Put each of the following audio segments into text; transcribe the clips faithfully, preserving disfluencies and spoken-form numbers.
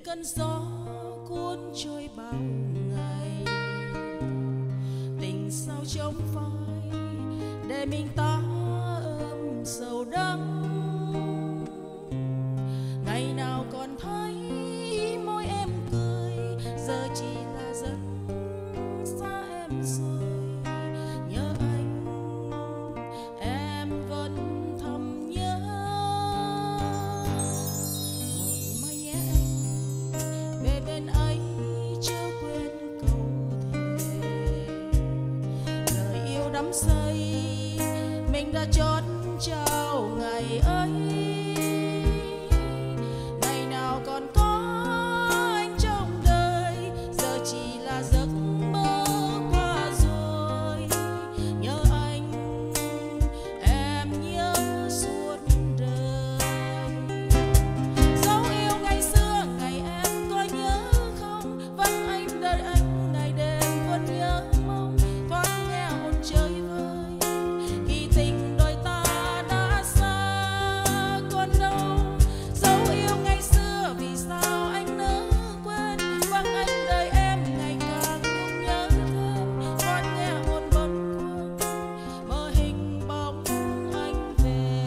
cơn gió cuốn trôi bao ngày, tình sao trong phai để mình ta ôm sầu đắng. Ngày nào còn thấy môi em cười, giờ chỉ là giấc xa em rồi. Nhớ anh, em vẫn thầm nhớ. Một mai nhé anh, về bên ấy chưa quên câu thề. Lời yêu đắm say, mình đã chót trao ngày ấy. Ngày nào còn có anh trong đời, giờ chỉ là giấc mơ qua rồi. Nhớ anh, em nhớ suốt đời. Dấu yêu ngày xưa, ngày em có nhớ không? Vẫn anh đợi anh ngày đêm vẫn nhớ mong. Thoáng nghe hồn chơi vơi khi tình đôi ta đã xa còn đâu. Dấu yêu ngày xưa vì sao anh nỡ quên? Vắng anh đợi em ngày càng nhung nhớ thêm. Thoáng nghe hồn bâng khuâng mơ hình bóng anh về.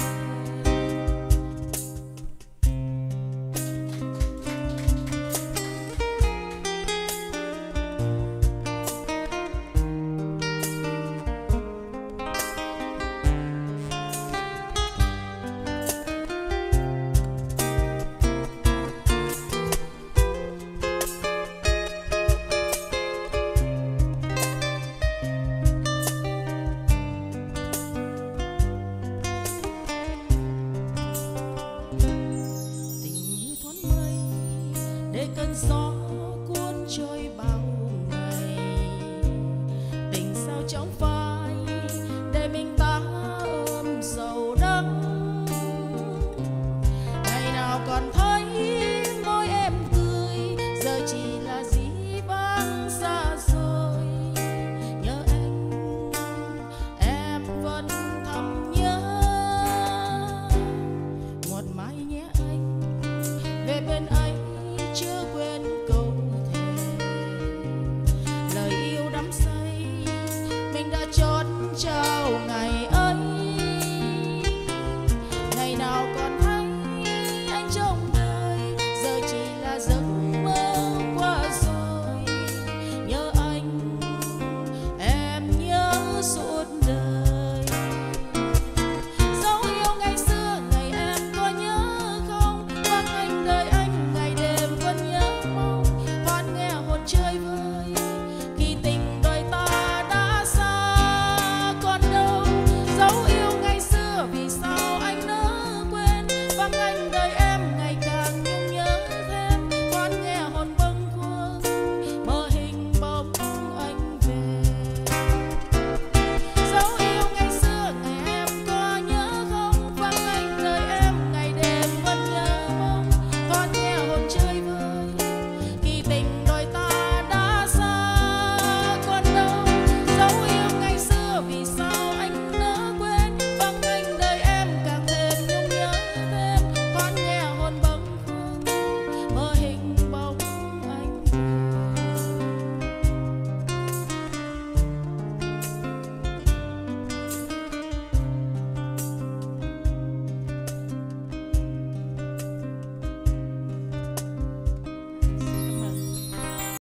Tình như thoáng mây để cơn gió cuốn trôi bao ngày, tình sao trong phai để mình ta ôm sầu đắng. Ngày nào còn thấy môi em cười, giờ chỉ là dĩ vãng xa rồi. Nhớ anh, em vẫn thầm nhớ. Một mai nhé anh, về bên ấy chưa quên câu thề. Lời yêu đắm say, mình đã chót trao ngày ấy. Ngày nào còn thấy anh trong đời, giờ chỉ là giấc mơ qua rồi. Nhớ anh, em nhớ suốt đời. Dấu yêu ngày xưa, ngày em có nhớ không? Vắng anh đợi anh ngày đêm vẫn nhớ mong. Thoáng nghe hồn chơi vơi khi tình đôi ta đã xa còn đâu. Dấu yêu ngày xưa vì sao anh nỡ quên? Vắng anh